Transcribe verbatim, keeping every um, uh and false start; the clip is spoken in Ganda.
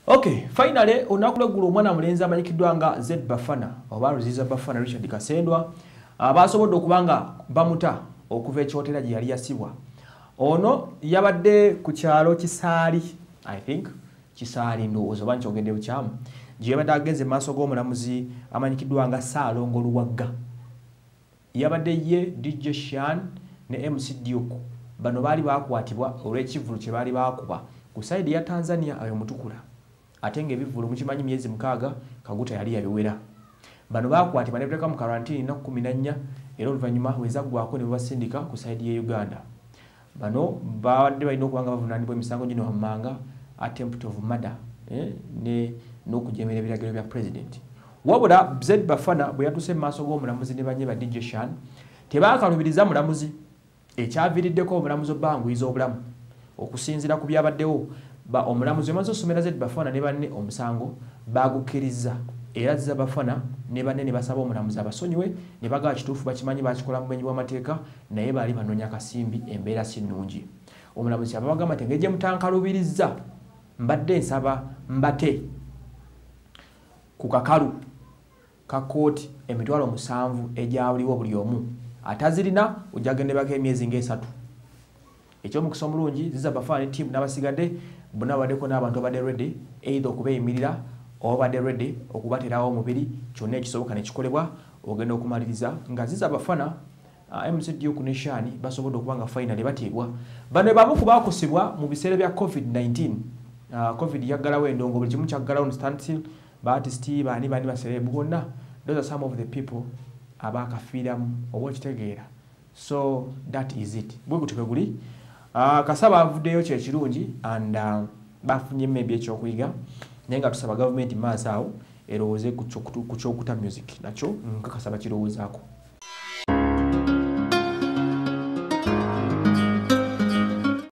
Okay, finally onakule gulu mwana mulenzi amanyikiddwa nga Ziza Bafana oba Ziza Bafana Richard Kasendwa abasobodde okubanga bamuta okuva ekyotera gye yali yasibwa. Ono yabadde ku kyalo Kisaali, I think Kisaali ndowooza oba nkyogedde bukyamu, gye yabadde agenze mu maaso g'omulamuzi amanyikiddwa nga Ssaalongo Luwagga. Yabadde ye D J Shan ne M C Duke bano baali bakwatibwa olw'ekivulu kye baali bakuba ku side ya Tanzania ayo mutukula. Ate ng'ebivulu mukimanyi myezi mukaaga Kaguta yali yabiwera. Bano bakwatibwa ne bateka mu quarantine na kumi na nnya era oluvannyuma weza gwako ne basindika ku side ya Uganda. Bano bawadde balina okubanga bavunaanibwa emisango gino wammanga attempt of murder eh, ne n'okujemera ebiragiro bya president. Wabula Ziza Bafana bwe yatuse mu maaso g'omulamuzi ne banye ba D J Shan tebaakalubiriza mulamuzi ekyaviiriddeko omulamuzi obbanguyiza obulamu okusinziira ku byabaddewo. Ba omulamuzi amaze okusomera Ziza Bafana ne banne omusango bagukkiriza era Ziza Bafana ne banne ne basaba omulamuzi abasonyiwe ne bagaa kituufu bakimanyi bakikola mu bumenyi bw'amateeka naye baali banoonya kasimbi embeera si nnungi. Omulamuzi abagamba ati ng'egye mutankalubirizza mbadde nsaba mbate kukakalu ka kooti emitwalo musanvu egyawuliwo buli omu atazirina ojagendebako emyezi ng'esatu. Ekyomukisa omulungi Ziza Bafana ne team n'abasigadde bonna baddeko n'abantu abadde ready either okubeeyimirira oba badde ready okubaterawo omubiri kyonna ekisoboka ne kikolebwa ogenda okumaliriza nga Ziza Bafana uh, M C Duke ne Shani basobodde okuba nga finally bateebwa. Bano bamu ku baakosebwa mu biseera bya COVID nineteen. Uh, COVID yaggalawo endongo buli kimu kyaggalawo standstill baartisti baani baani baserebu bonna. Those are some of the people abaakafiiramu oba okitegeera. So that is it. Bwe gutwe guli Uh, kasaba avuddeyo kye kirungi and uh, bafunye maybe ekyokuyiga naye nga tusaba gavumenti maaso awo erowooze ku kyokuta music nakyo nkakasaba kirowoozaako.